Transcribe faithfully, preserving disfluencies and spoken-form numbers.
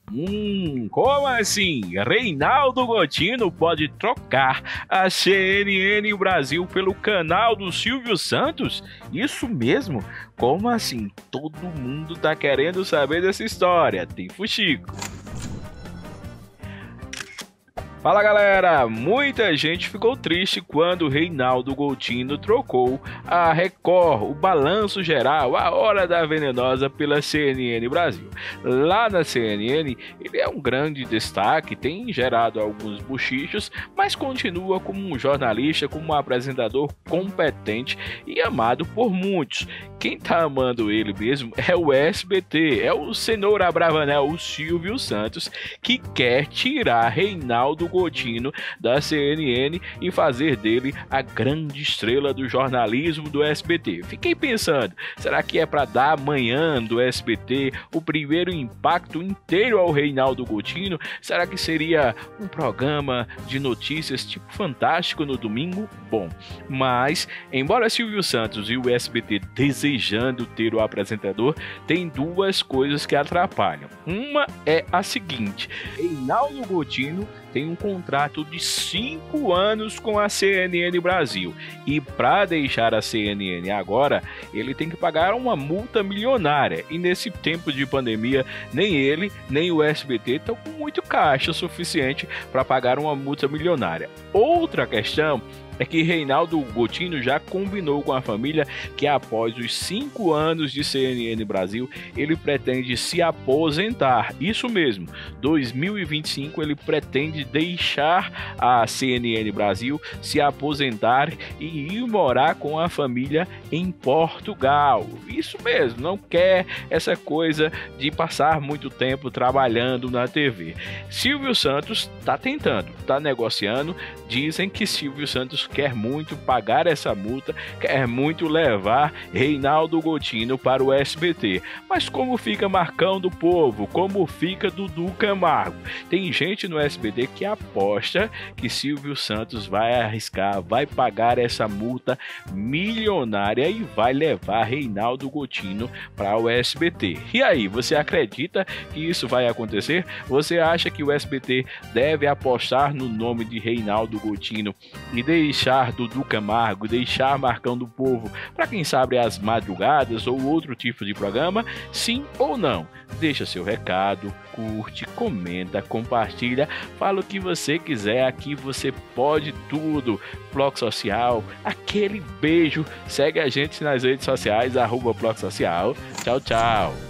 Hum, como assim? Reinaldo Gotino pode trocar a C N N Brasil pelo canal do Silvio Santos? Isso mesmo? Como assim? Todo mundo tá querendo saber dessa história. Tem fuxico. Fala galera, muita gente ficou triste quando o Reinaldo Gotino trocou a Record, o Balanço Geral, a Hora da Venenosa pela C N N Brasil. Lá na C N N ele é um grande destaque, tem gerado alguns bochichos, mas continua como um jornalista, como um apresentador competente e amado por muitos. Quem tá amando ele mesmo é o S B T, é o Cenoura Bravanel, o Silvio Santos, que quer tirar Reinaldo Gotino da C N N e fazer dele a grande estrela do jornalismo do S B T. Fiquei pensando, será que é para dar amanhã do S B T o primeiro impacto inteiro ao Reinaldo Gotino? Será que seria um programa de notícias tipo Fantástico no domingo? Bom, mas embora Silvio Santos e o S B T desejando ter o apresentador, tem duas coisas que atrapalham. Uma é a seguinte: Reinaldo Gotino tem um contrato de cinco anos com a C N N Brasil e para deixar a C N N agora ele tem que pagar uma multa milionária, e nesse tempo de pandemia nem ele nem o S B T estão com muito caixa suficiente para pagar uma multa milionária. Outra questão é que Reinaldo Gotino já combinou com a família que após os cinco anos de C N N Brasil, ele pretende se aposentar. Isso mesmo, dois mil e vinte e cinco ele pretende deixar a C N N Brasil, se aposentar e ir morar com a família em Portugal. Isso mesmo, não quer essa coisa de passar muito tempo trabalhando na T V. Silvio Santos está tentando, está negociando, dizem que Silvio Santos quer muito pagar essa multa, quer muito levar Reinaldo Gotino para o S B T. Mas como fica Marcão do Povo? Como fica Dudu Camargo? Tem gente no S B T que aposta que Silvio Santos vai arriscar, vai pagar essa multa milionária e vai levar Reinaldo Gotino para o S B T. E aí, você acredita que isso vai acontecer? Você acha que o S B T deve apostar no nome de Reinaldo Gotino e deixar deixar Dudu Camargo, deixar Marcão do Povo para quem sabe as madrugadas ou outro tipo de programa? Sim ou não? Deixa seu recado, curte, comenta, compartilha, fala o que você quiser, aqui você pode tudo. Bloco Social, aquele beijo, segue a gente nas redes sociais, arroba Bloco Social. Tchau, tchau.